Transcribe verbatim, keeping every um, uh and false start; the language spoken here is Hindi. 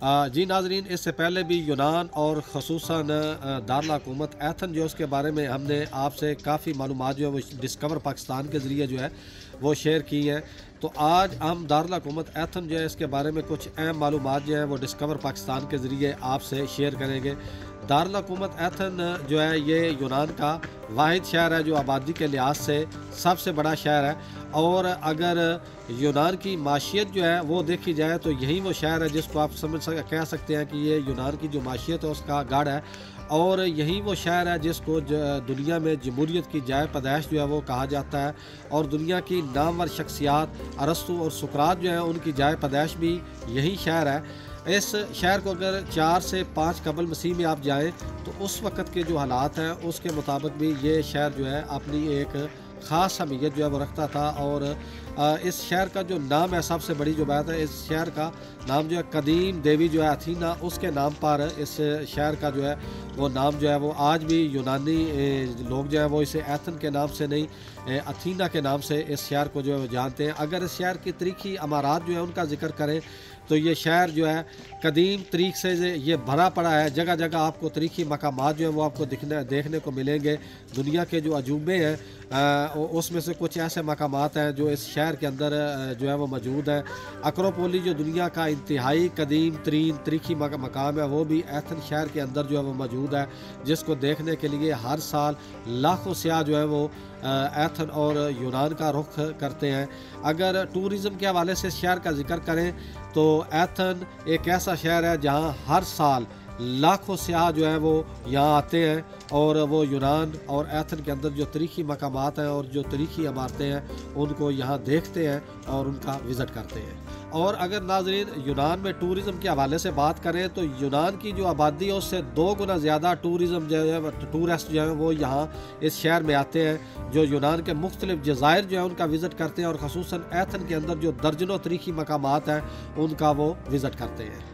अ, जी नाज़रीन, इससे पहले भी यूनान और ख़ुसूसन अ, दारुल हुकूमत एथन जो है उसके बारे में हमने आपसे काफ़ी मालूमात जो है वो डिस्कवर पाकिस्तान के ज़रिए जो है वो शेयर की हैं। तो आज हम दारुल हुकूमत एथन जो है इसके बारे में कुछ अहम मालूमात जो है वो डिस्कवर पाकिस्तान के ज़रिए आपसे शेयर करेंगे। दारुल हुकूमत एथन जो है ये यूनान का वाहिद शहर है जो आबादी के लिहाज से सबसे बड़ा शहर है, और अगर यूनान की माशियत जो है वो देखी जाए तो यही वो शहर है जिसको आप समझ सक कह सकते हैं कि ये यूनान की जो माशियत है उसका गढ़ है, और यही वो शहर है जिसको दुनिया में जमहूरियत की जाए पैदाइश जो है वो कहा जाता है। और दुनिया की नामवर शख्सियात अरस्तु और सुकरात जो है उनकी जाए पैदाइश भी यही शहर है। इस शहर को अगर चार से पाँच कबल मसीह में आप जाएं तो उस वक़्त के जो हालात हैं उसके मुताबिक भी ये शहर जो है अपनी एक ख़ास अहमियत जो है वो रखता था। और इस शहर का जो नाम है, सबसे बड़ी जो बात है, इस शहर का नाम जो है कदीम देवी जो है अथीना, उसके नाम पर इस शहर का जो है वो नाम जो है वो आज भी यूनानी लोग जो है वो इसे एथन के नाम से नहीं अथीना के नाम से इस शहर को जो है वो जानते हैं। अगर इस शहर की तारीखी अमारात जो है उनका जिक्र करें तो ये शहर जो है कदीम तरीक से ये भरा पड़ा है। जगह जगह आपको तारीखी मकामात जो है वो आपको दिखने देखने को मिलेंगे। दुनिया के जो अजूबे हैं उसमें से कुछ ऐसे मकामात हैं जो इस शहर के अंदर जो है वो मौजूद है। अक्रोपोली जो दुनिया का इंतहाई कदीम तरीन तारीखी मकाम है वो भी एथन शहर के अंदर जो है वो मौजूद है, जिसको देखने के लिए हर साल लाखों सयाह जो है वो एथन और यूनान का रुख करते हैं। अगर टूरिज़म के हवाले से शहर का जिक्र करें तो एथन एक ऐसा शहर है जहां हर साल लाखों सयाह जो है वो यहाँ आते हैं और वो यूनान और एथन के अंदर जो तारीखी मकामात हैं और जो तारीखी इमारतें हैं उनको यहाँ देखते हैं और उनका विज़िट करते हैं। और अगर नाज़रीन यूनान में टूरिज़म के हवाले से बात करें तो यूनान की जो आबादी है उससे दो गुना ज़्यादा टूरिज़म जो है टूरिस्ट जो है वो यहाँ इस शहर में आते हैं, जो यूनान के मुख्तलिफ जज़ायर जो है उनका विज़िट करते हैं और ख़ुसूसन एथन के अंदर जो दर्जनों तारीखी मकामात हैं उनका वो विज़िट करते हैं।